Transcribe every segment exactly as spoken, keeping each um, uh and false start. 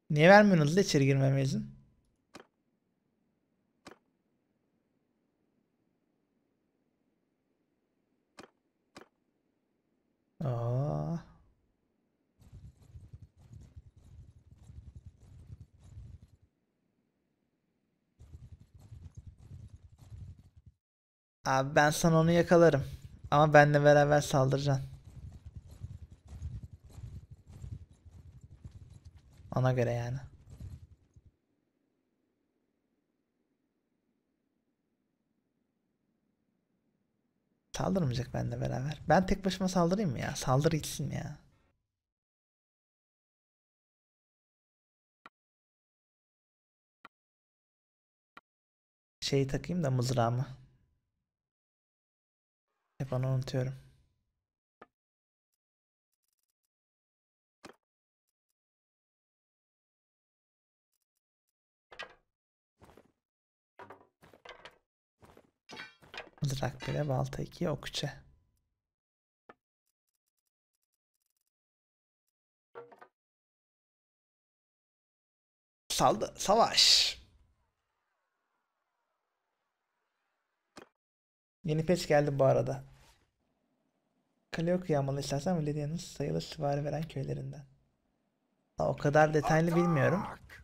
Niye vermiyorsunuz da içeri girmeme izin? Aa. Abi ben sana onu yakalarım. Ama benle beraber saldıracaksın. Ona göre yani. Saldırmayacak benle beraber. Ben tek başıma saldırayım mı ya? Saldır gitsin ya. Şeyi takayım da mızrağımı. Hep onu unutuyorum. Mızrak bire, balta ikiye, ok üçe. Saldı. Savaş. Yeni patch geldi bu arada. Kale okuyamalı istersen Validia'nın sayılı süvari veren köylerinden. Ha, o kadar detaylı bilmiyorum.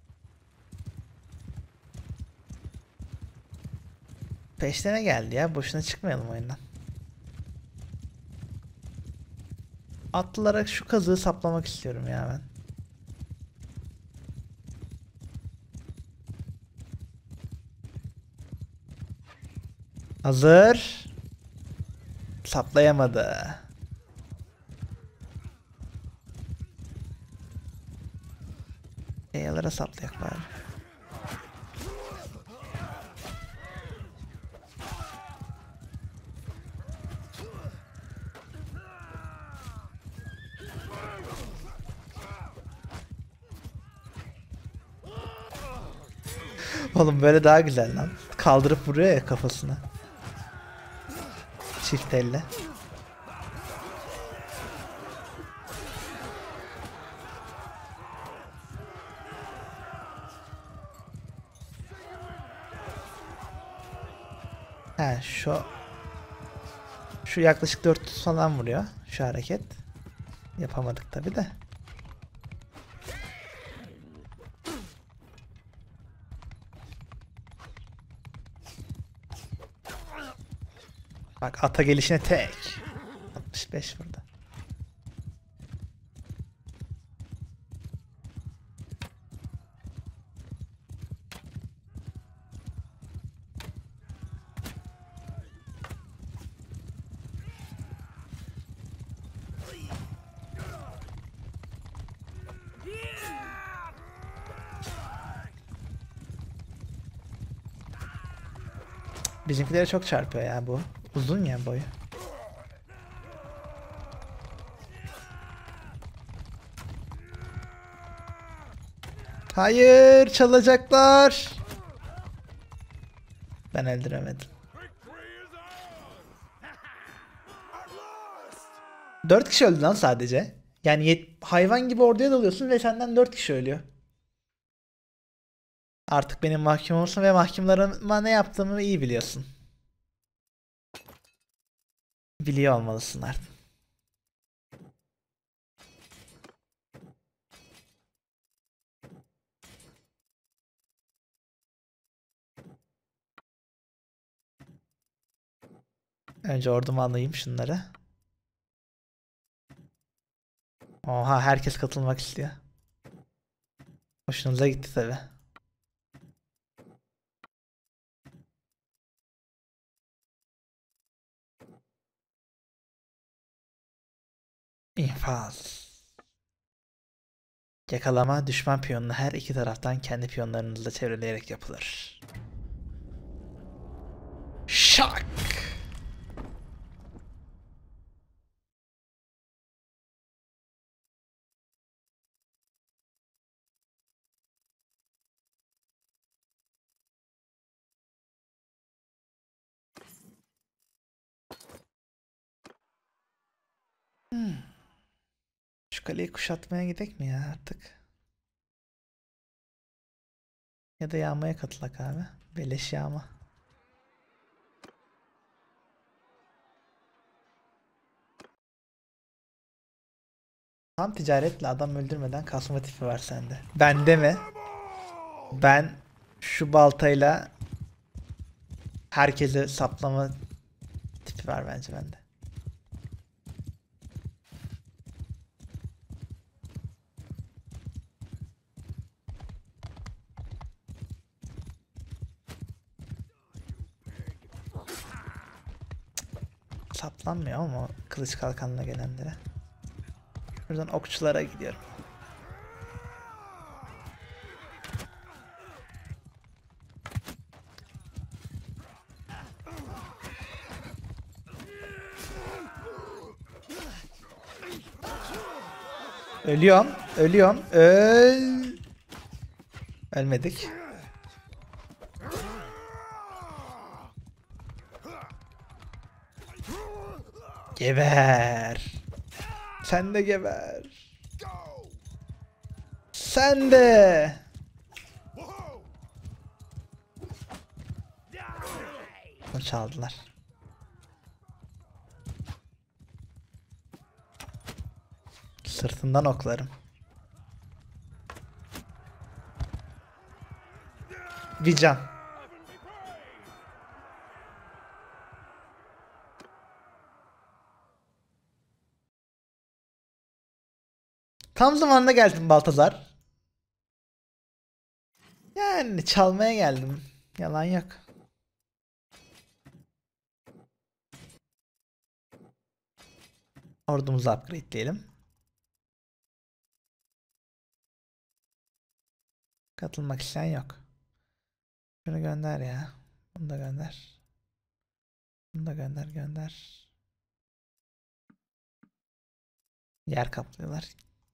Peşlerine geldi ya. Boşuna çıkmayalım oyundan. Atlılara şu kazığı saplamak istiyorum ya ben. Hazır. Saplayamadı. Eyalara saplayak bari. Oğlum böyle daha güzel lan. Kaldırıp vuruyor ya kafasına. Çift elle. He şu şu yaklaşık dört yüz falan vuruyor şu hareket. Yapamadık tabi de. Bak ata gelişine tek. altmış beş vurdu. Bizimkilere çok çarpıyor ya bu. Uzun ya boyu. Hayır, çalacaklar. Ben öldüremedim. Dört kişi öldü lan sadece. Yani yet- hayvan gibi orduya dalıyorsun ve senden dört kişi ölüyor. Artık benim mahkumumsun ve mahkumlarıma ne yaptığımı iyi biliyorsun. Biliyor olmalısın artık. Önce ordumu alayım şunları. Oha, herkes katılmak istiyor. Hoşunuza gitti tabi. İnfaz. Yakalama düşman piyonunu her iki taraftan kendi piyonlarınızla çevreleyerek yapılır. Şak! Hmm. Şu kaleyi kuşatmaya gidek mi ya artık? Ya da yağmaya katılak abi. Beleş yağma. Tam ticaretle adam öldürmeden kasma tipi var sende. Bende mi? Ben şu baltayla herkese saplama tipi var bence bende. Saplanmıyor ama kılıç kalkanla gelenlere. Buradan okçulara gidiyorum. Ölüyorum. Ölüyorum. Öl. Ölmedik. Geber. Sen de geber. Sen de. Bunu çaldılar. Sırtından oklarım. Bir can. Tam zamanında geldin Baltazar. Yani çalmaya geldim. Yalan yok. Ordumuzu upgrade'leyelim. Katılmak isteyen yok. Şunu gönder ya. Bunu da gönder. Bunu da gönder gönder. Yer kaplıyorlar.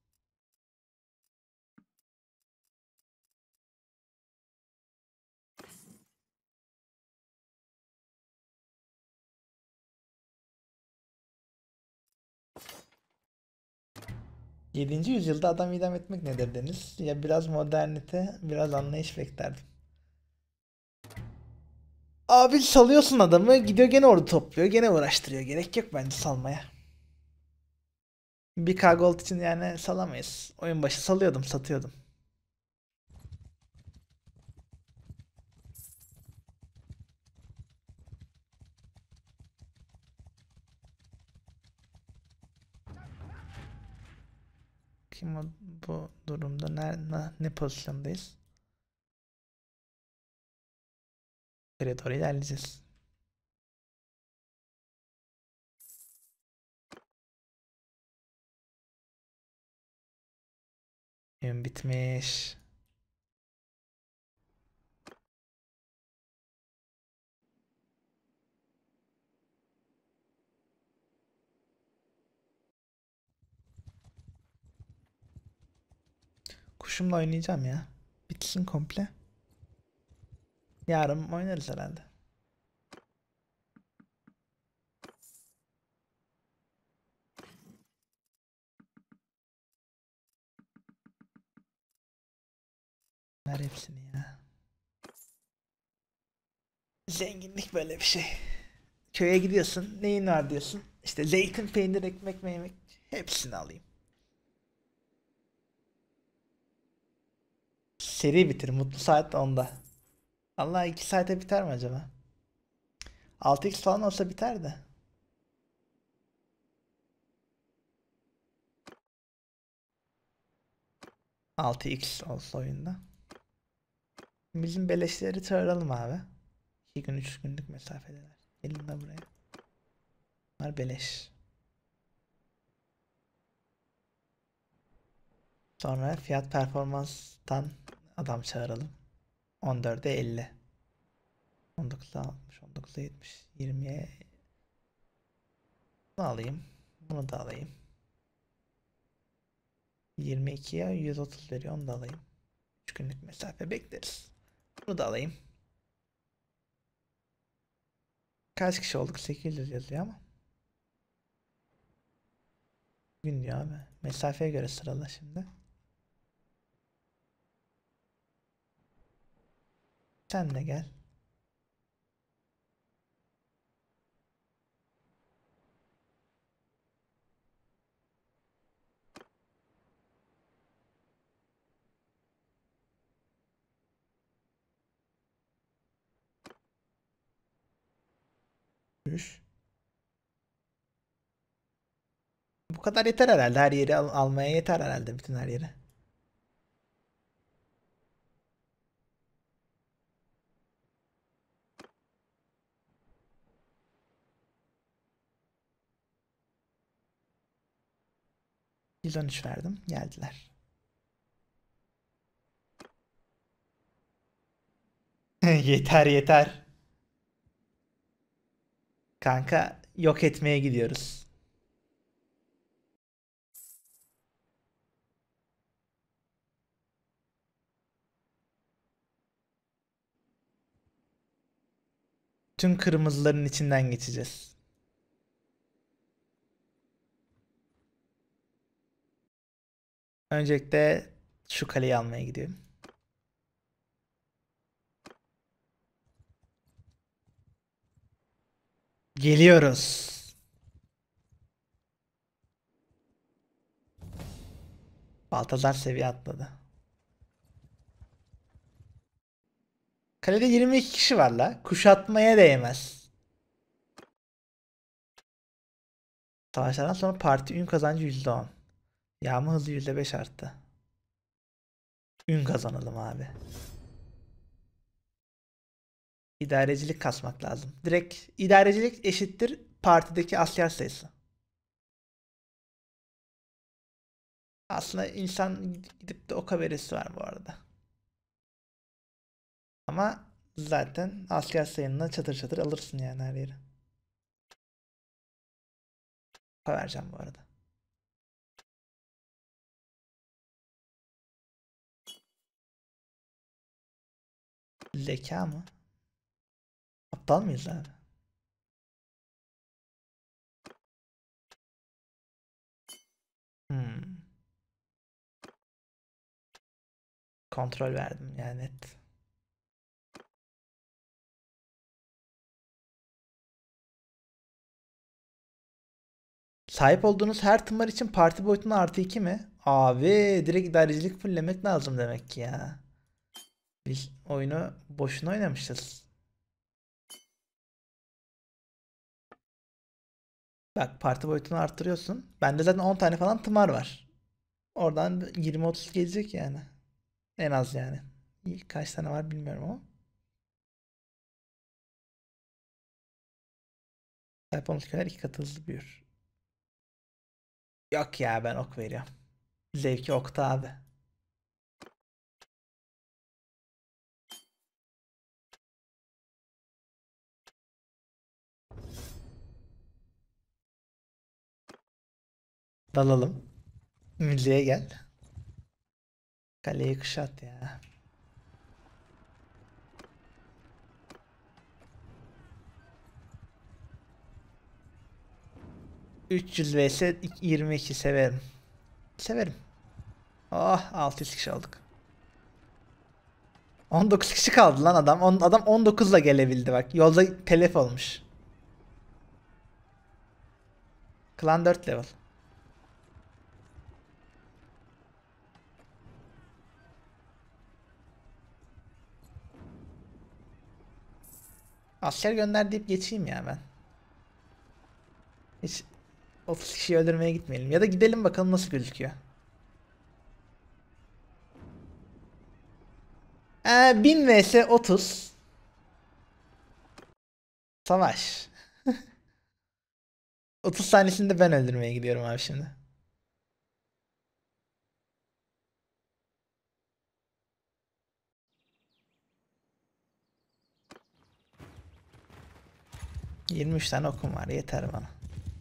yedinci yüzyılda adam idam etmek nedir Deniz? Ya biraz modernite, biraz anlayış beklerdim. Abi salıyorsun adamı, gidiyor gene ordu topluyor, gene uğraştırıyor. Gerek yok bence salmaya. bir K gold için yani salamayız. Oyun başı salıyordum, satıyordum. Kim o, bu durumda ne, ne, ne pozisyondayız? Nereye doğru ilerleyeceğiz. Oyun bitmiş. Kuşumla oynayacağım ya. Bitsin komple. Yarın oynarız herhalde. Ver hepsini ya. Zenginlik böyle bir şey. Köye gidiyorsun. Neyin var diyorsun. İşte zeytin, peynir, ekmek, meymek. Hepsini alayım. Seri bitir. Mutlu saat onda. Allah iki saate biter mi acaba? altı x falan olsa biter de. altı x olsa oyunda. Bizim beleşleri çağıralım abi. iki gün üç günlük mesafedeler. Gelin de buraya. Bunlar beleş. Sonra fiyat performanstan adam çağıralım. on dörde elli. on dokuza altmış. on dokuza yetmiş. yirmiye bunu alayım. Bunu da alayım. yirmi ikiye yüz otuz veriyor. Onu da alayım. üç günlük mesafe bekleriz. Bunu da alayım. Kaç kişi olduk? sekiz yüz yazıyor ama. Gün diyor abi. Mesafeye göre sırala şimdi. Sen de gel. Yürüyüş. Bu kadar yeter herhalde. Her yeri al- almaya yeter herhalde. Bütün her yeri. yüz on üç verdim. Geldiler. Yeter yeter. Kanka yok etmeye gidiyoruz. Tüm kırmızıların içinden geçeceğiz. Öncelikle şu kaleyi almaya gidiyorum. Geliyoruz. Baltazar seviye atladı. Kalede yirmi iki kişi var la. Kuşatmaya değmez. Savaşlardan sonra parti ün kazancı yüzde on. Yağma hızı yüzde beş arttı. Ün kazanalım abi. İdarecilik kasmak lazım. Direkt idarecilik eşittir partideki asker sayısı. Aslında insan gidip de oka verisi var bu arada. Ama zaten asker sayınla çatır çatır alırsın yani her yeri. Oka vereceğim bu arada. Zeka mı? Aptal mıyız abi? Hmm. Kontrol verdim yani net. Sahip olduğunuz her tımar için parti boyutuna artı iki mi? Abi direkt idarecilik fulllemek lazım demek ki ya. Biz oyunu boşuna oynamışız. Bak parti boyutunu arttırıyorsun. Bende zaten on tane falan tımar var. Oradan yirmi otuz gelecek yani. En az yani. Kaç tane var bilmiyorum ama. Sahip olduğunuz köyler iki katı hızlı büyür. Yok ya ben ok veriyorum. Zevki okta abi. Dalalım. Müziğe gel. Kaleyi kuşat ya. üç yüz vs yirmi iki severim. Severim. Oh altı yüz kişi olduk. on dokuz kişi kaldı lan adam. On, adam on dokuzla gelebildi bak. Yolda telef olmuş. Klan dört level. Asker gönder deyip geçeyim ya ben. Hiç otuz kişiyi öldürmeye gitmeyelim. Ya da gidelim bakalım nasıl gözüküyor. Ee, bin vs otuz. Savaş. otuz tanesini ben öldürmeye gidiyorum abi şimdi. yirmi üç tane okum var yeter bana.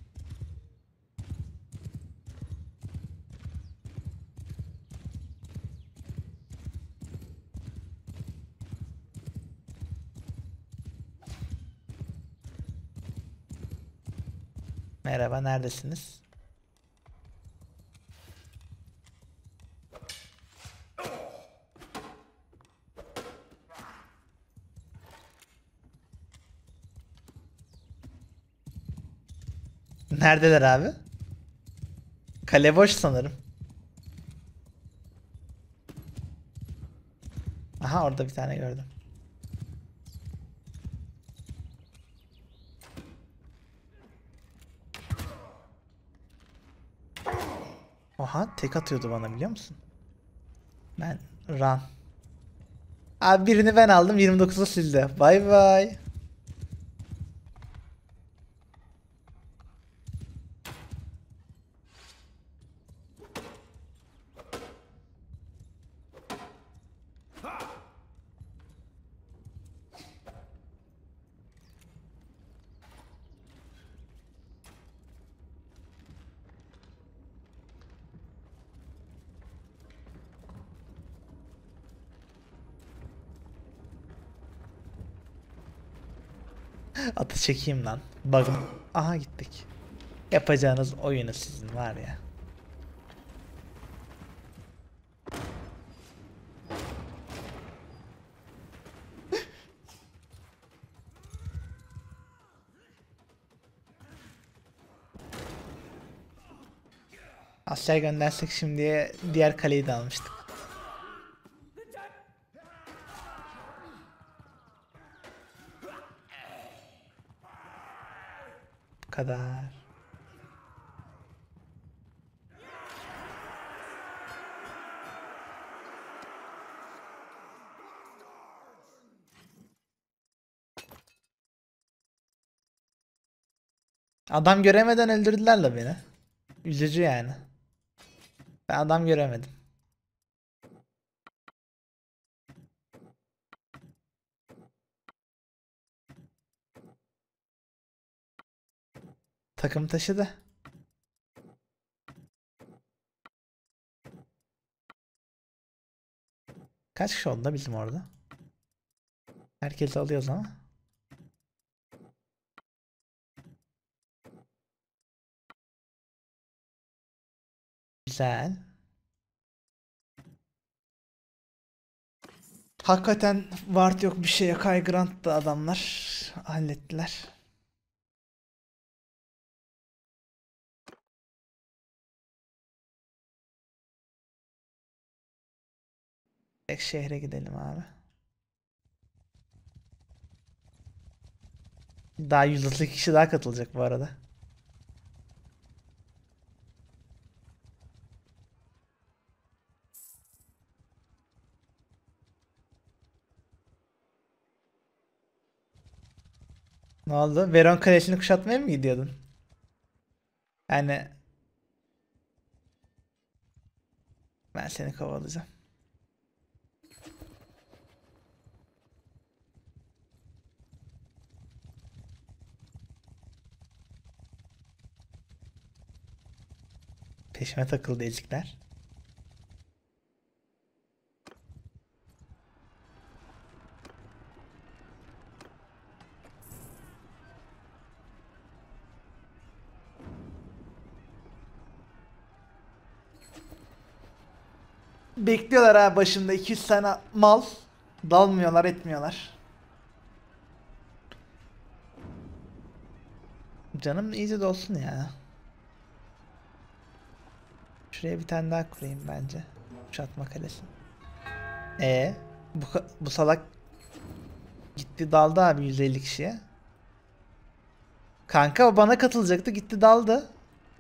Merhaba neredesiniz? Neredeler abi? Kale boş sanırım. Aha, orada bir tane gördüm. Oha, tek atıyordu bana, biliyor musun? Ben run. Abi birini ben aldım, yirmi dokuzu sildi. Bay bay. Atı çekeyim lan. Bug'ım. Aha, gittik. Yapacağınız oyunu sizin var ya. Asker göndersek şimdiye diğer kaleyi de almıştık. Bu kadar. Adam göremeden öldürdüler la beni. Üzücü yani. Ben adam göremedim. Takım taşıdı. Kaç kişi oldu da bizim orada? Herkesi alıyoruz ama. Güzel. Hakikaten ward yok, bir şeye Grant da adamlar hallettiler. Tek şehre gidelim abi. Daha yüz otuz kişi daha katılacak bu arada. Ne oldu? Veron Kalesi'ni kuşatmaya mı gidiyordun? Yani ben seni kovalayacağım. Peşime takıldı ezikler. Bekliyorlar ha başında iki yüz tane mal. Dalmıyorlar, etmiyorlar. Canım iyice dolsun ya. Şuraya bir tane daha kurayım bence. Kuşatma kalesi. E bu, bu salak gitti daldı abi yüz elli kişiye. Kanka o bana katılacaktı, gitti daldı.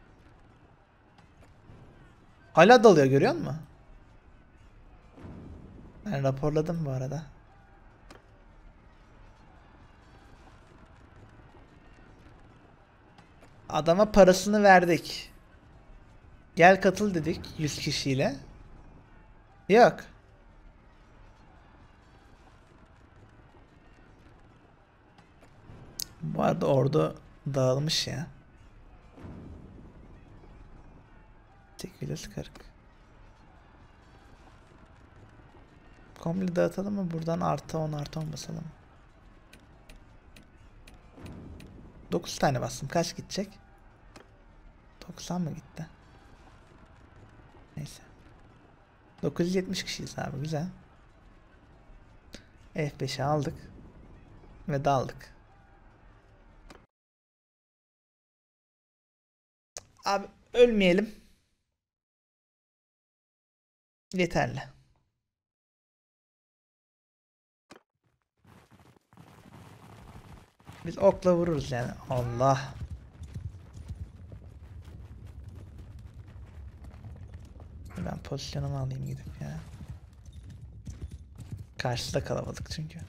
Hala dalıyor, görüyor musun? Ben raporladım bu arada. Adama parasını verdik. Gel katıl dedik yüz kişiyle. Yok. Bu arada ordu dağılmış ya. sekiz yüz kırk. Komple dağıtalım mı? Buradan artı on artı on basalım. dokuz tane bastım. Kaç gidecek? doksan mı gitti? Neyse. dokuz yüz yetmiş kişiyiz abi. Güzel. F beşi aldık. Ve daldık. Ölmeyelim. Yeterli. Biz okla vururuz yani. Allah. Ben pozisyonumu alayım gidip ya. Karşıda kalabalık çünkü.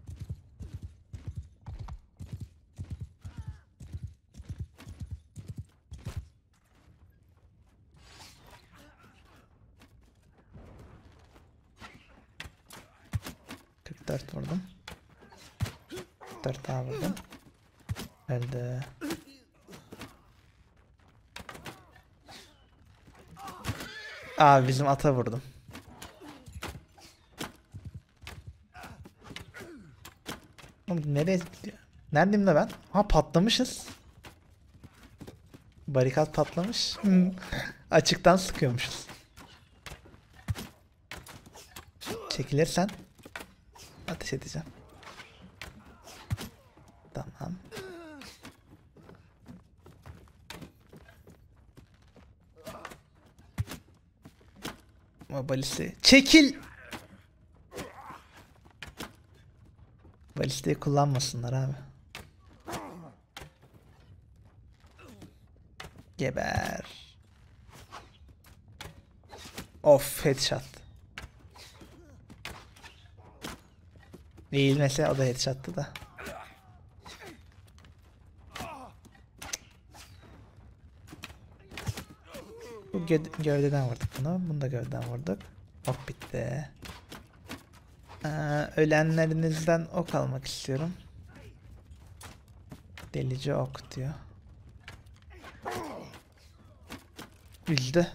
kırk dört vurdum. kırk dört daha vurdum. Öldü. Abi bizim ata vurdum. Oğlum nereye gidiyor? Neredeyim de ben? Ha patlamışız. Barikat patlamış. Hmm. Açıktan sıkıyormuşuz. Çekilirsen ateş edeceğim. Tamam. Ama balisi. Çekil! Balisteyi kullanmasınlar abi. Geber. Of, headshot. Eğilmese o da headshot'tı da. Bu gö gövdeden vurduk bunu. Bunu da gövdeden vurduk. Ok bitti. Ee, ölenlerinizden ok almak istiyorum. Delici ok diyor. Üzdü.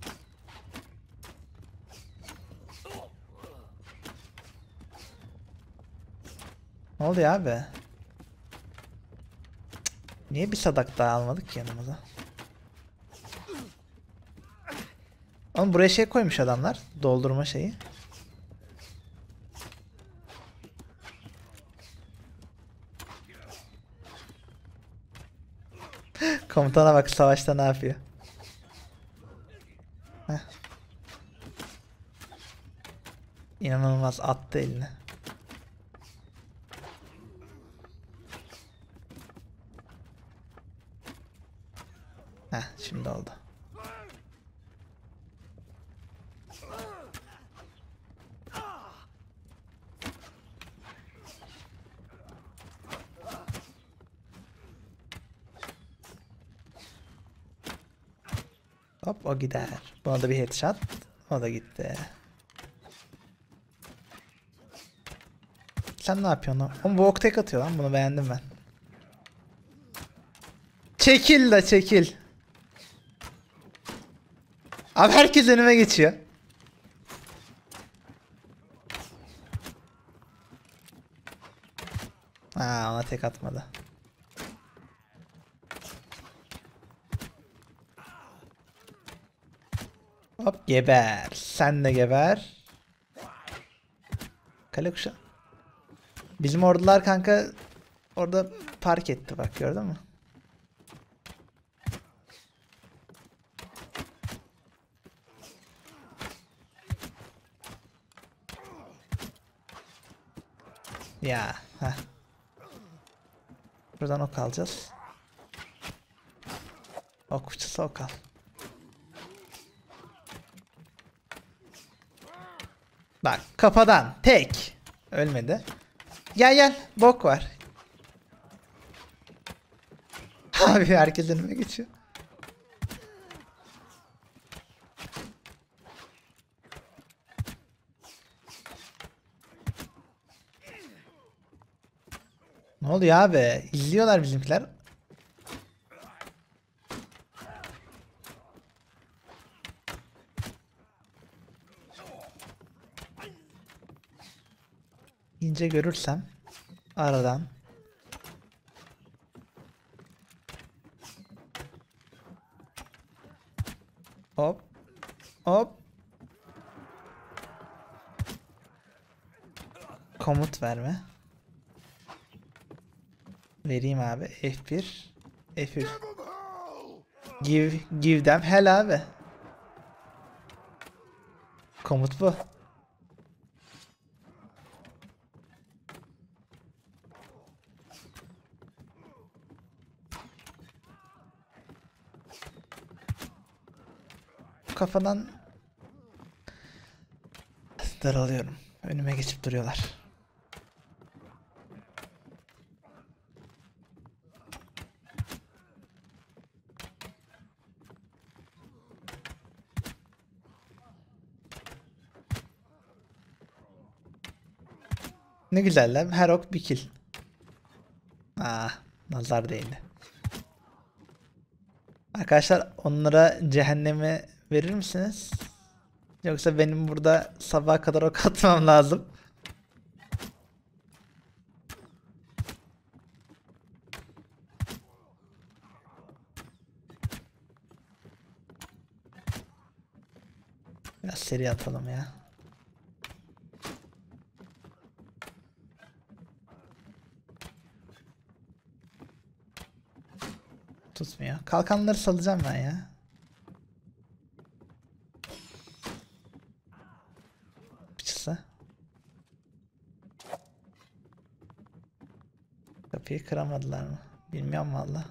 Ne oluyor abi? Cık. Niye bir sadak daha almadık ki yanımıza? Oğlum buraya şey koymuş adamlar. Doldurma şeyi. Komutana bak savaşta ne yapıyor. Heh. İnanılmaz attı eline. Heh, şimdi oldu. Hop o gider. Buna da bir headshot. O da gitti. Sen ne yapıyorsun? Oğlum bu ok tek atıyor lan. Bunu beğendim ben. Çekil de çekil. Abi herkes önüme geçiyor. Ha, ona tek atmadı. Hop geber. Sen de geber. Kale kuşa. Bizim ordular kanka orada park etti bak, gördün mü? Ya. Heh. Buradan ok alacağız. Ok uçsa ok al. Bak kafadan tek. Ölmedi. Gel gel. Bok var. Abi herkes önüme geçiyor. Ne oluyor abi? İzliyorlar bizimkiler. İnce görürsem aradan. Hop. Hop. Komut verme. Vereyim abi. F bir. F üç. Give, give them hell abi. Komut bu. Kafadan daralıyorum. Önüme geçip duruyorlar. Ne güzel lan. Her ok bir kill. Ah, nazar değdi. Arkadaşlar onlara cehennemi verir misiniz? Yoksa benim burada sabaha kadar ok atmam lazım. Biraz seri atalım ya. Tutmuyor. Kalkanları salacağım ben ya. Çıksa. Kapıyı kıramadılar mı? Bilmiyorum valla.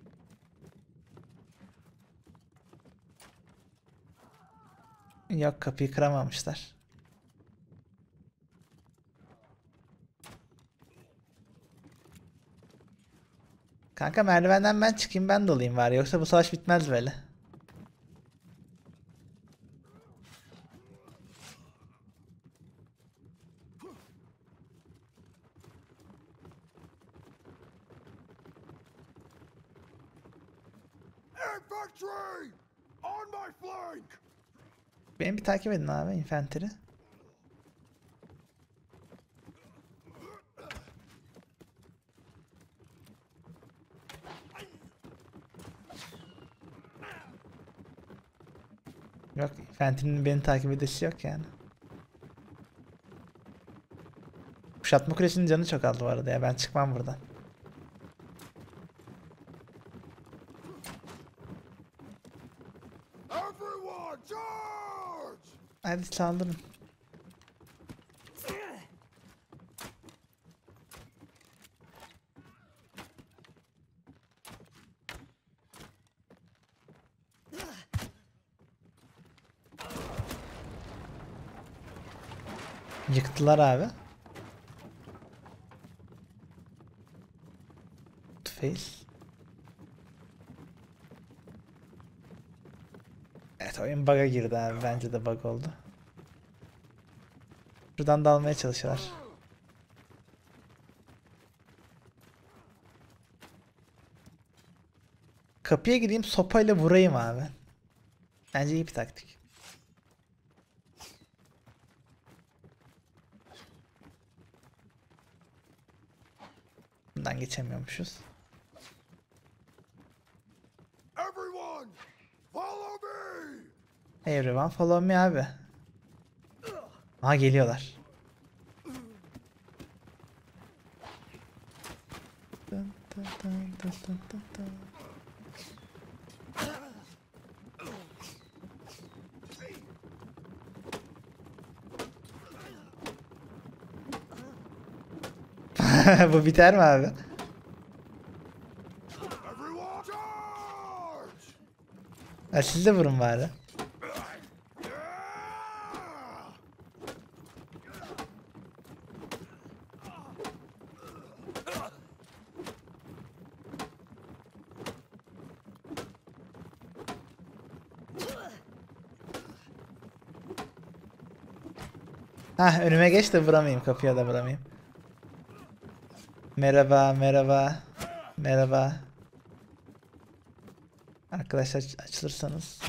Yok, kapıyı kıramamışlar. Kanka merdivenden ben çıkayım, ben dolayım var. Yoksa bu savaş bitmez böyle. Infantry! On my flank! Beni bir takip edin abi, infantry. Yok, infantry'nin beni takip edesi yok yani. Kuşatma kulesinin canı çok aldı bu arada ya, ben çıkmam buradan. Everyone, charge! Hadi saldırın. Yıktılar abi. Face. Evet, oyun bug'a girdi abi. Bence de bug oldu. Şuradan da almaya çalışıyorlar. Kapıya gideyim, sopayla vurayım abi. Bence iyi bir taktik. Bundan geçemiyormuşuz. Everyone, follow me! Hey everyone, follow me abi. Aha, geliyorlar. Dın dın dın dın dın dın dın. Bu biter mi abi? Everyone, charge! Ha, siz de vurun bari. Yeah! Ha, önüme geç de vuramayayım, kapıya da vuramayayım. Merhaba, merhaba. Merhaba. Arkadaşlar açılırsanız.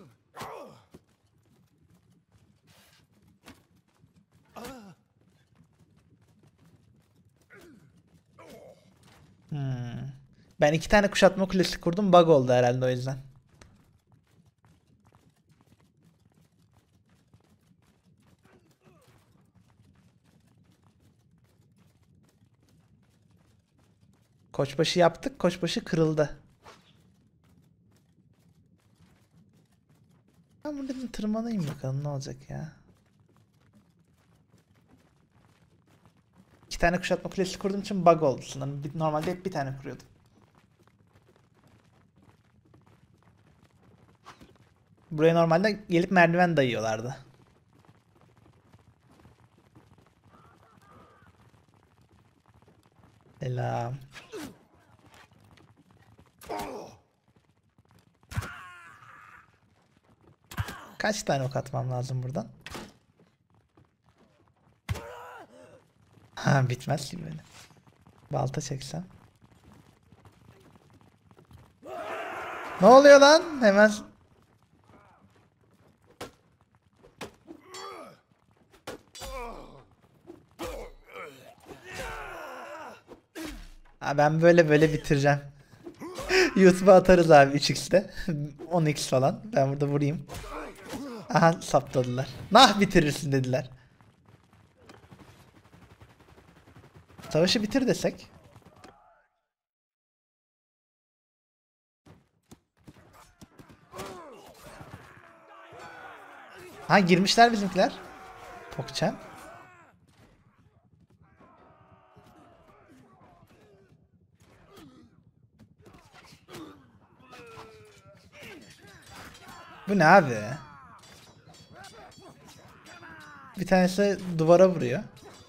Hmm. Ben iki tane kuşatma kulesi kurdum, bug oldu herhalde o yüzden. Koçbaşı yaptık, koçbaşı kırıldı. birini tırmanayım bakalım ne olacak ya. İki tane kuşatma kulesi kurduğum için bug oldu sanırım. Bir- Normalde hep bir tane kuruyordum. Buraya normalde gelip merdiven dayıyorlardı. Selam. Kaç tane ok atmam lazım buradan? Ha bitmez ki böyle. Balta çeksem. Ne oluyor lan? Hemen. Ha, ben böyle böyle bitireceğim. YouTube'a atarız abi üç x'te. on x falan. Ben burada vurayım. Aha sapladılar. Nah bitirirsin dediler. Savaşı bitir desek. Ha girmişler bizimkiler. Pokçam. Bu ne abi? Bir tanesi duvara vuruyor.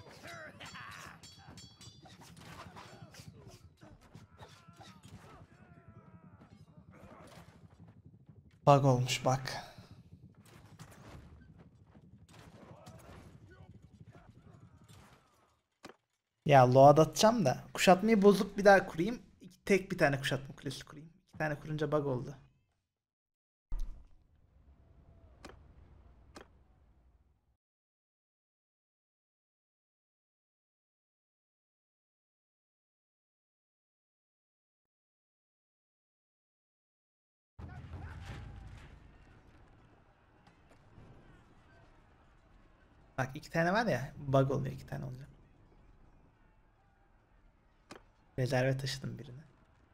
Bug olmuş bak. Ya load atacağım da. Kuşatmayı bozup bir daha kurayım. Tek bir tane kuşatma kulesi kurayım. İki tane kurunca bug oldu. Bak iki tane var ya bug oluyor iki tane olacak. Rezerve taşıdım birini.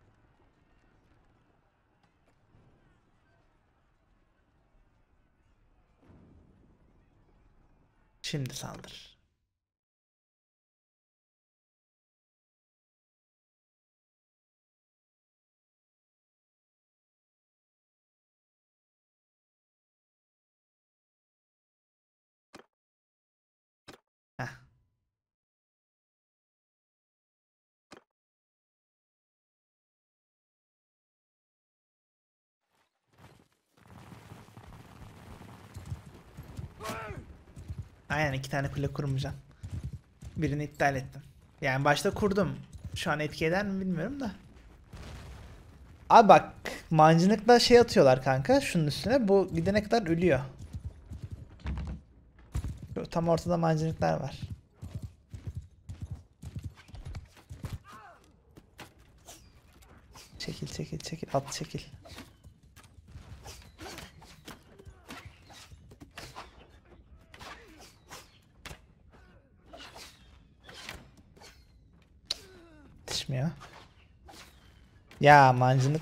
Şimdi saldır. Heh. Aynen iki tane kule kurmayacağım. Birini iptal ettim. Yani başta kurdum. Şu an etki eder mi bilmiyorum da. Abi bak mancınıkla şey atıyorlar kanka şunun üstüne. Bu gidene kadar ölüyor. Şu tam ortada mancınıklar var. Çekil çekil çekil at çekil. Yetişmiyor. Ya mancınık.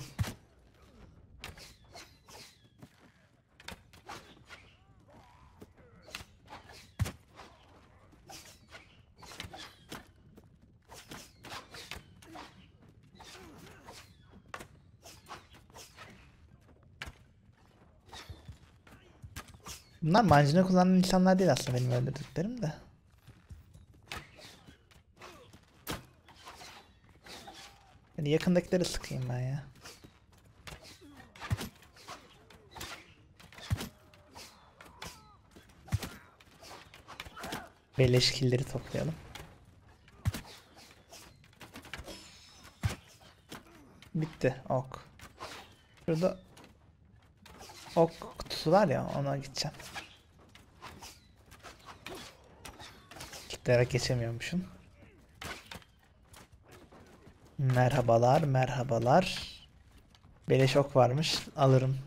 Bunlar mancınık kullanan insanlar değil aslında benim öldürdüklerim de. Yani yakındakileri sıkayım ben ya. Beleş killleri toplayalım. Bitti ok. Şurada ok kutusu var ya ona gideceğim. Kilitlere geçemiyormuşum. Merhabalar merhabalar. Beleş ok varmış alırım.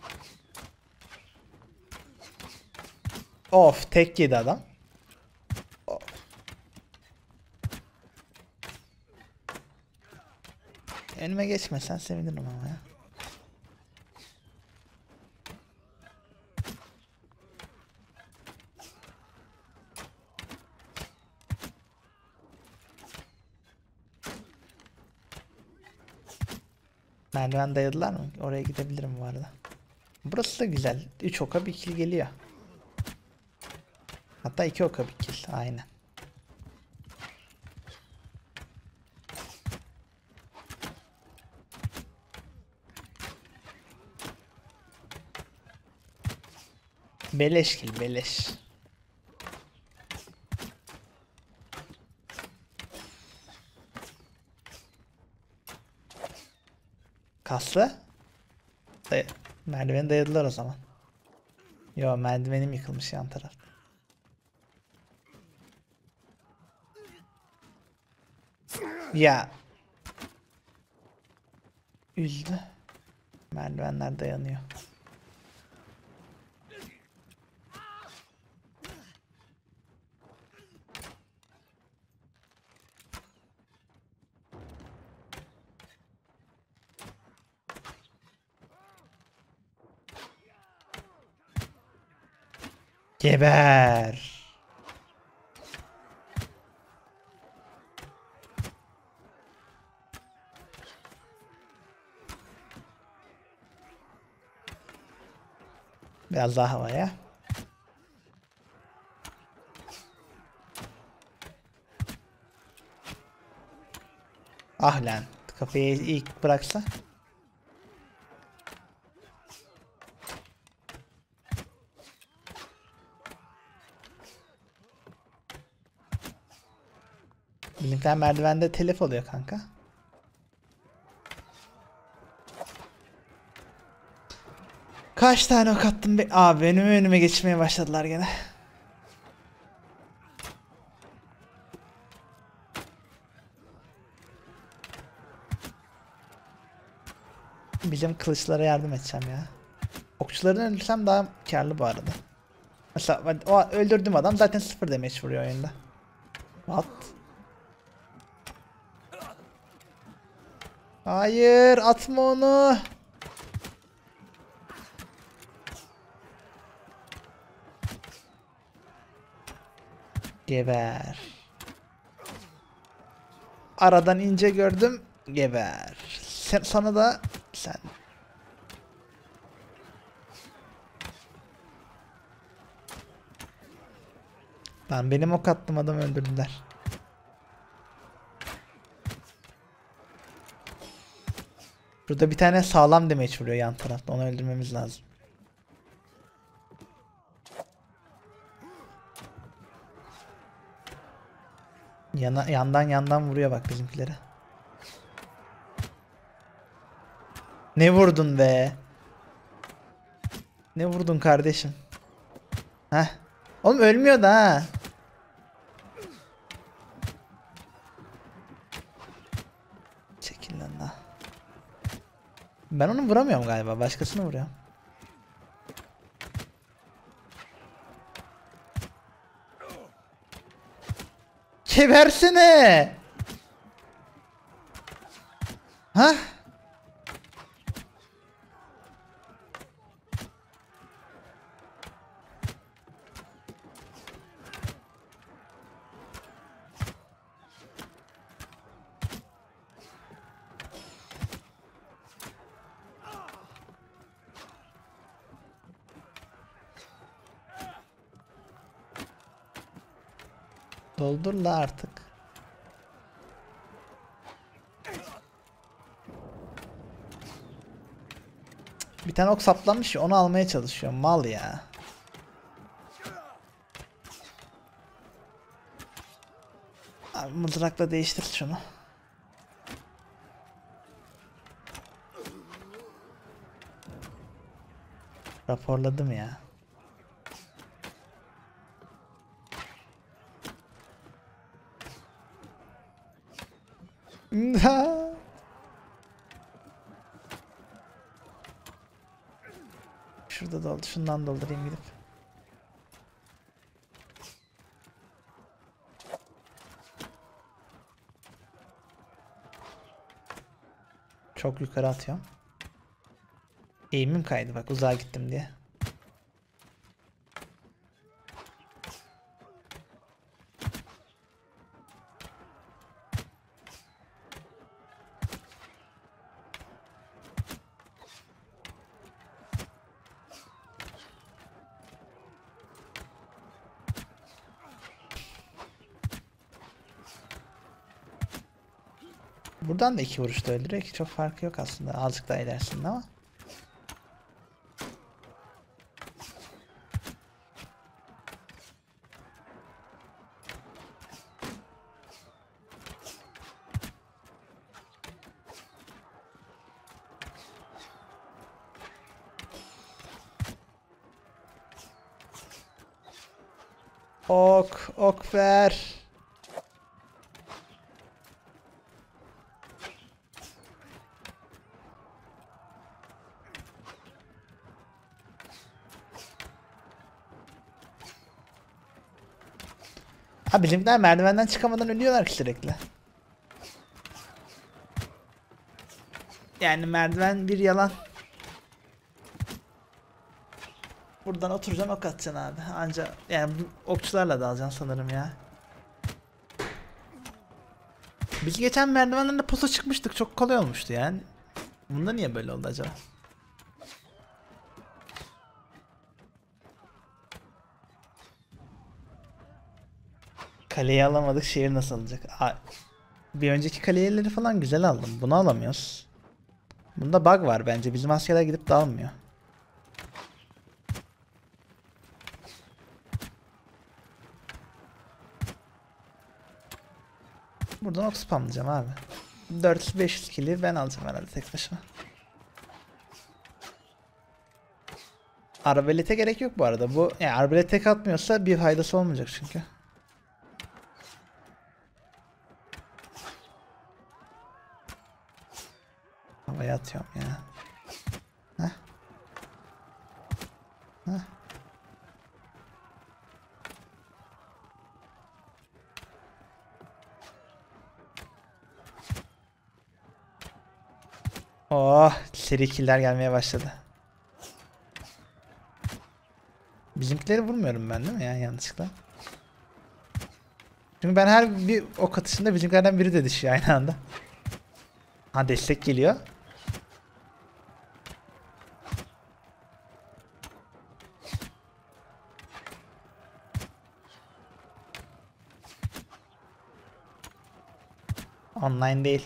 Of tek yedi adam. Of. Önüme geçmesen sevinirim ama ya. Merdiven dayadılar mı? Oraya gidebilirim bu arada. Burası da güzel. üç oka bir kill geliyor. Hatta iki oka bir kill. Aynen. Beleş kill beleş. Kaslı. Day Merdiveni dayadılar o zaman. Yo, merdivenim yıkılmış yan taraf. Ya. Üzdü. Merdivenler dayanıyor. Geber. Biraz daha havaya. Ah lan. Kafayı ilk bıraksa. Bizimkiler merdivende telef oluyor kanka. Kaç tane ok attım be? Abi önüme önüme geçmeye başladılar gene. Bizim kılıçlara yardım edeceğim ya. Okçularını öldürsem daha karlı bu arada. Mesela o öldürdüğüm adam zaten sıfır damage vuruyor oyunda. What? Hayır, atma onu. Geber. Aradan ince gördüm. Geber. Sen, sana da sen. Lan benim ok attım adam öldürdüler. Burada bir tane sağlam damage vuruyor yan tarafta. Onu öldürmemiz lazım. Yana, yandan yandan vuruyor bak bizimkilere. Ne vurdun be? Ne vurdun kardeşim? Heh. Oğlum ölmüyor da ha. Çekil lan da. Ben onu vuramıyorum galiba. Başkasını vuruyorum. Gebersene. Ha? Doldur la artık. Bir tane ok saplanmış ya, onu almaya çalışıyorum. Mal ya. Abi mızrakla değiştir şunu. Raporladım ya. Şurada doldu. Şundan doldurayım gidip. Çok yukarı atıyorum. Eğimim kaydı bak uzağa gittim diye. Buradan da iki vuruşta öldürüyor ki çok farkı yok aslında. Azıcık daha ilerisinde ama. Ok, ok ver. Ha bizimkiler merdivenden çıkamadan ölüyorlar ki sürekli. Yani merdiven bir yalan. Buradan oturacaksın ok atacaksın abi. Anca yani bu okçularla da alacaksın sanırım ya. Biz geçen merdivenlerinde posa çıkmıştık. Çok kolay olmuştu yani. Bunda niye böyle oldu acaba? Kaleyi alamadık. Şehir nasıl alacak? Aa, bir önceki kaleleri falan güzel aldım. Bunu alamıyoruz. Bunda bug var bence. Bizim askerler gidip de almıyor. Buradan ok spamlayacağım abi. dört yüz beş yüz kili ben alacağım herhalde tek başıma. Arbalete gerek yok bu arada. Bu yani arbalet tek atmıyorsa bir faydası olmayacak çünkü. Havaya atıyorum ya. Heh. Heh. Oh, seri killer gelmeye başladı. Bizimkileri vurmuyorum ben değil mi ya yanlışlıkla? Çünkü ben her bir ok atışında bizimkilerden biri de düşüyor aynı anda. Ha destek geliyor. Online değil.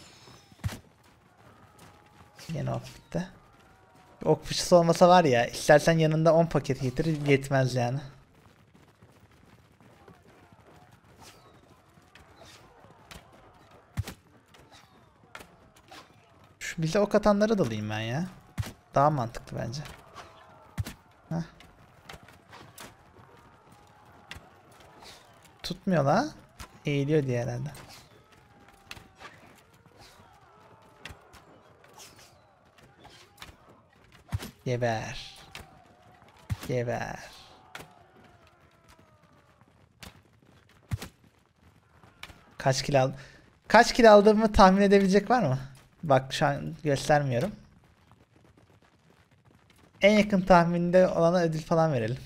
Yine ok bitti. Ok fıçısı olmasa var ya, istersen yanında on paket getir yetmez yani. Şu bize ok atanları da alayım ben ya. Daha mantıklı bence. Heh. Tutmuyor la. Eğiliyor diye herhalde. Geber. Geber. Kaç kilo aldım? Kaç kilo aldığımı tahmin edebilecek var mı? Bak şu an göstermiyorum. En yakın tahminde olana ödül falan verelim.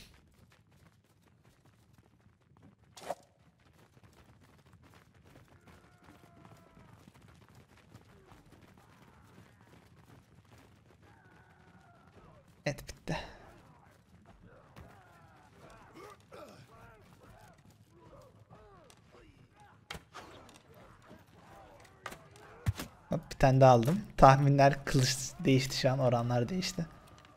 Evet bitti. Hop, bir tane daha aldım. Tahminler kılıç değişti şu an, oranlar değişti.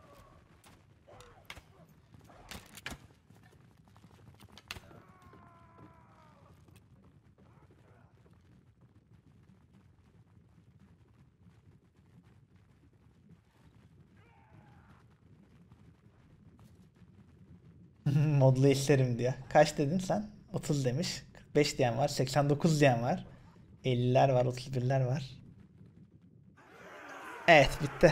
Modlu isterim diyor. Kaç dedin sen? otuz demiş. kırk beş diyen var. seksen dokuz diyen var. elliler var. otuz birler var. Evet bitti.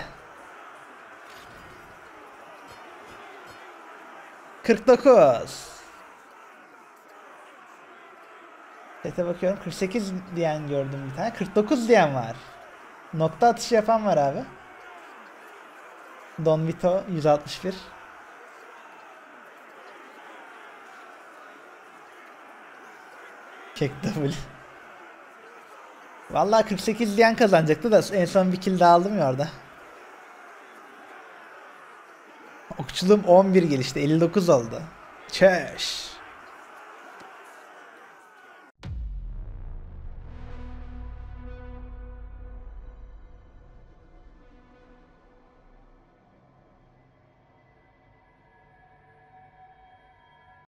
kırk dokuz. Chat'e bakıyorum. kırk sekiz diyen gördüm bir tane. kırk dokuz diyen var. Nokta atışı yapan var abi. Don Vito yüz altmış bir. Kek double. Vallahi kırk sekiz diyen kazanacaktı da en son bir kill daha aldım ya orada. Okçuluğum on bir gelişti. elli dokuz oldu. Çöş.